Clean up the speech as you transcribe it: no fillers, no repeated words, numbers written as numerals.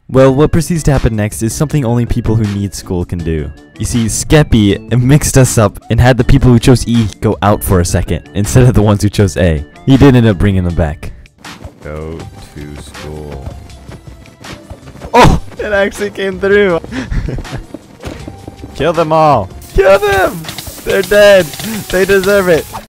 Well, what proceeds to happen next is something only people who need school can do. You see, Skeppy mixed us up and had the people who chose E go out for a second, instead of the ones who chose A. He did end up bringing them back. Go to school. Oh! It actually came through! Kill them all! Kill them! They're dead! They deserve it!